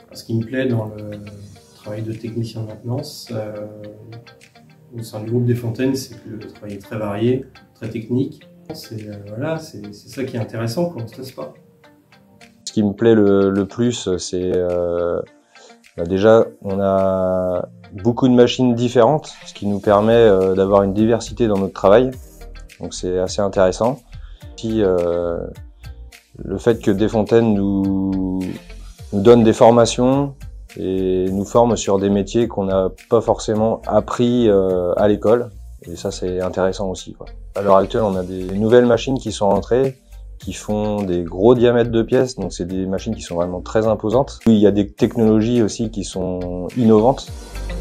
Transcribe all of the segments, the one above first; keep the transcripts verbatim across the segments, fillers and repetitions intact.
Ce qui me plaît dans le travail de technicien de maintenance euh, au sein du groupe Desfontaines, c'est que le travail est très varié, très technique. C'est euh, voilà, c'est ça qui est intéressant quand on se laisse pas. Ce qui me plaît le, le plus, c'est euh, bah déjà on a beaucoup de machines différentes, ce qui nous permet euh, d'avoir une diversité dans notre travail. Donc c'est assez intéressant. Puis, euh, le fait que Desfontaines nous, nous donne des formations et nous forme sur des métiers qu'on n'a pas forcément appris euh, à l'école. Et ça, c'est intéressant aussi, quoi. À l'heure actuelle, on a des nouvelles machines qui sont entrées, qui font des gros diamètres de pièces. Donc, c'est des machines qui sont vraiment très imposantes. Il y a des technologies aussi qui sont innovantes.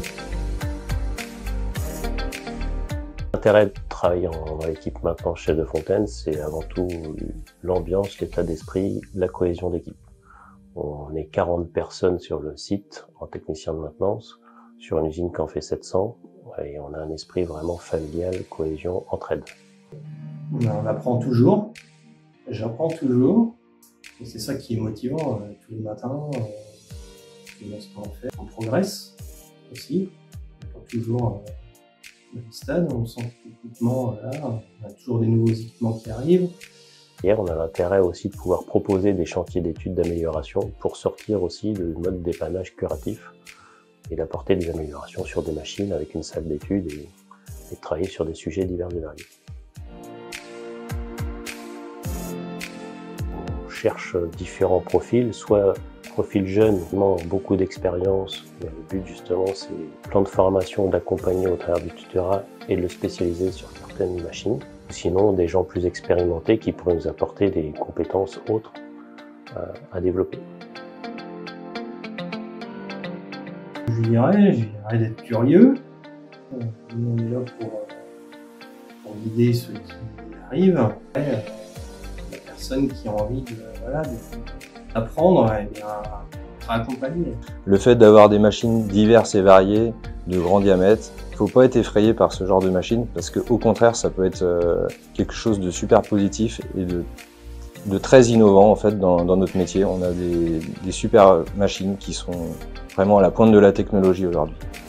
L'intérêt de travailler dans l'équipe maintenant chez Desfontaines, c'est avant tout l'ambiance, l'état d'esprit, la cohésion d'équipe. On est quarante personnes sur le site en technicien de maintenance, sur une usine qui en fait sept cents, et on a un esprit vraiment familial, cohésion, entraide. On apprend toujours, j'apprends toujours, et c'est ça qui est motivant euh, tous les matins, euh, dans ce qu'on fait. On progresse aussi, on est toujours euh, dans le stade, on sent que l'équipement, là, on a toujours des nouveaux équipements qui arrivent. Hier, on a l'intérêt aussi de pouvoir proposer des chantiers d'études d'amélioration pour sortir aussi du mode dépannage curatif et d'apporter des améliorations sur des machines avec une salle d'études et, et de travailler sur des sujets divers et variés. On cherche différents profils, soit profil jeune, beaucoup d'expérience, mais le but justement c'est le plan de formation d'accompagner au travers du tutorat et de le spécialiser sur certaines machines. Sinon, des gens plus expérimentés qui pourraient nous apporter des compétences autres euh, à développer. Je dirais, je dirais d'être curieux. Nous, on est là pour, pour guider ceux qui arrivent. Et, euh, la personne qui a envie de, voilà, d'apprendre, eh bien, être accompagnée. Le fait d'avoir des machines diverses et variées, de grands diamètres, il ne faut pas être effrayé par ce genre de machine parce qu'au contraire, ça peut être euh, quelque chose de super positif et de, de très innovant en fait dans, dans notre métier. On a des, des super machines qui sont vraiment à la pointe de la technologie aujourd'hui.